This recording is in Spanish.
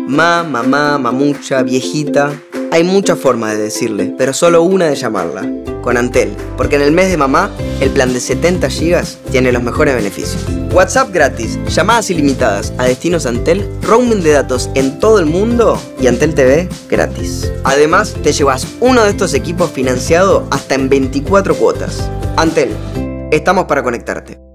mamá, mamucha, viejita. Hay muchas formas de decirle, pero solo una de llamarla. Con Antel, porque en el mes de mamá, el plan de 70 GB tiene los mejores beneficios. WhatsApp gratis, llamadas ilimitadas a destinos Antel, roaming de datos en todo el mundo y Antel TV gratis. Además, te llevas uno de estos equipos financiado hasta en 24 cuotas. Antel, estamos para conectarte.